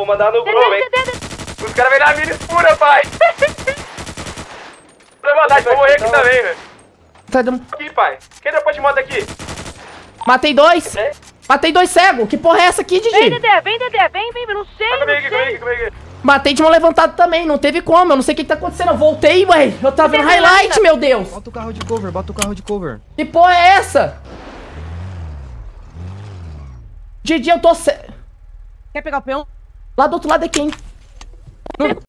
vou mandar no grupo, hein. Os caras vêm na mira escura, pai. Não maldade, vou morrer aqui também, velho. Aqui, pai. Quem deu de moto aqui? Matei 2. Matei 2 cegos. Que porra é essa aqui, Didi? Vem, Dedé, vem, não sei, não sei. Comigo. Matei de mão levantado também, não teve como. Eu não sei o que tá acontecendo. Eu voltei, ué. Eu tava vendo highlight, meu Deus. Bota o carro de cover, bota o carro de cover. Que porra é essa? Didi, eu tô... Quer pegar o peão? Lá do outro lado é quem?